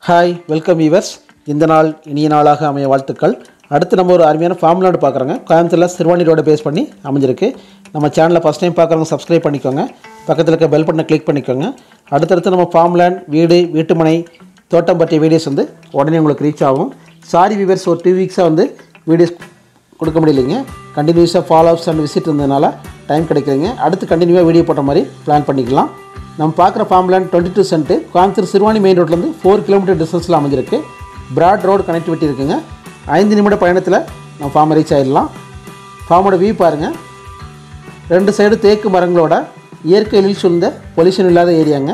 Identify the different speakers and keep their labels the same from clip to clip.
Speaker 1: Hi welcome viewers. இந்த நாள் இனிய நாளாக அமைய வாழ்த்துக்கள். அடுத்து நம்ம ஒரு அருமையான ஃபார்ம் லேண்ட் பார்க்குறோங்க. கோயம்புத்தூரில் சிறுவாணி ரோட பேஸ் பண்ணி அமைஞ்சிருக்கு. நம்ம சேனலை ஃபஸ்ட் டைம் பார்க்குறவங்க சப்ஸ்கிரைப் பண்ணிக்கோங்க. பக்கத்தில் இருக்க பெல் பட்டனை கிளிக் பண்ணிக்கோங்க. அடுத்தடுத்து நம்ம ஃபார்ம் லேண்ட், வீடு, வீட்டுமனை, தோட்டம் பற்றிய வீடியோஸ் உடனே உங்களுக்கு ரீச் ஆகும். சாரி வீவர்ஸ், ஒரு 2 வீக்ஸாக வீடியோஸ் கொடுக்க முடியலைங்க. கண்டினியூஸாக ஃபாலோஅப்ஸ் அண்ட் விசிட் இருந்ததுனால டைம் கிடைக்கிறீங்க. அடுத்து கண்டினியூவாக வீடியோ போட்ட மாதிரி பிளான் பண்ணிக்கலாம். நம்ம பார்க்குற farm land 22 cent Coimbatore Siruvani main ரோட்லேருந்து 4 கிலோமீட்டர் டிஸ்டன்ஸில் அமைஞ்சிருக்கு. பிராட் ரோடு கனெக்டிவிட்டி இருக்குங்க. 5 நிமிட பயணத்தில் நம்ம ஃபார்மை ரீச் ஆகிடலாம். ஃபார்மோட வியூ பாருங்கள். 2 சைடு தேக்கு மரங்களோட இயற்கை எழில் சூழ்ந்த பொல்யூஷன் இல்லாத ஏரியாங்க.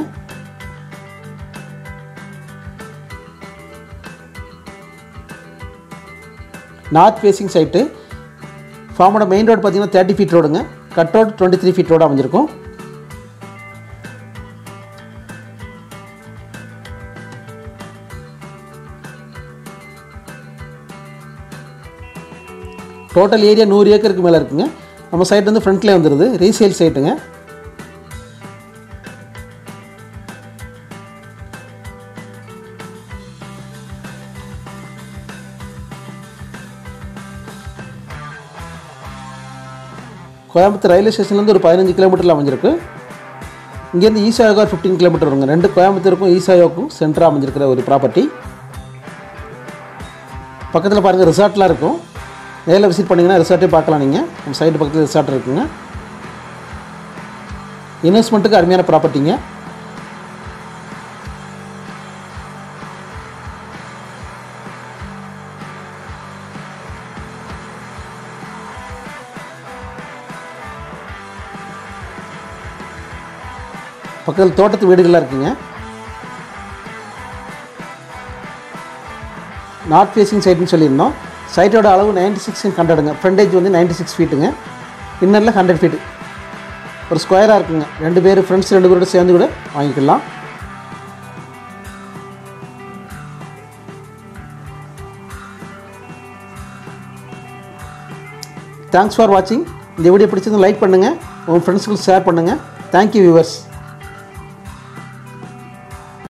Speaker 1: North facing site. ஃபார்மோட மெயின் ரோடு பார்த்திங்கன்னா 30 ஃபீட் ரோடுங்க. கட் ரோடு 23 ஃபீட் ரோடு அமைஞ்சிருக்கும். டோட்டல் ஏரியா 100 ஏக்கருக்கு மேலே இருக்குங்க. நம்ம சைட் ஃப்ரண்ட்லேயே வந்துடுது. ரீசேல் சைட்டுங்க. கோயம்புத்தூர் ரயில்வே ஸ்டேஷன்லேருந்து ஒரு 15 கிலோமீட்டரில் அமைஞ்சிருக்கு. இங்கேருந்து ஈசாயோகா 15 கிலோமீட்டர் வருங்க. 2 கோயம்புத்தூருக்கும் ஈசாயோக்கும் சென்டராக அமைஞ்சிருக்கிற ஒரு ப்ராப்பர்ட்டி. பக்கத்தில் பாருங்கள் ரிசார்ட்லாம் இருக்கும். நேரில் விசிட் பண்ணிங்கன்னா ரிசார்ட்டே பார்க்கலாம். நீங்கள் நம்ம சைடு பக்கத்தில் ரிசார்ட் இருக்குங்க. இன்வெஸ்ட்மெண்ட்டுக்கு அருமையான ப்ராப்பர்ட்டிங்க. பக்கத்தில் தோட்டத்து வீடுகள்லாம் இருக்குங்க. நார்த் ஃபேஸிங் சைட்டுன்னு சொல்லியிருந்தோம். சைட்டோட அளவு 96×100ங்க. ஃப்ரண்டேஜ் 96 ஃபீட்டுங்க. இன்னரில் 100 ஃபீட்டு. ஒரு ஸ்கொயராக இருக்குங்க. 2 பேர் ஃப்ரெண்ட்ஸ் 2 பேரோட சேர்ந்து கூட வாங்கிக்கலாம். தேங்க்ஸ் ஃபார் வாட்சிங். இந்த வீடியோ பிடிச்சது லைக் பண்ணுங்கள். உங்கள் ஃப்ரெண்ட்ஸுக்கு ஷேர் பண்ணுங்கள். Thank you viewers.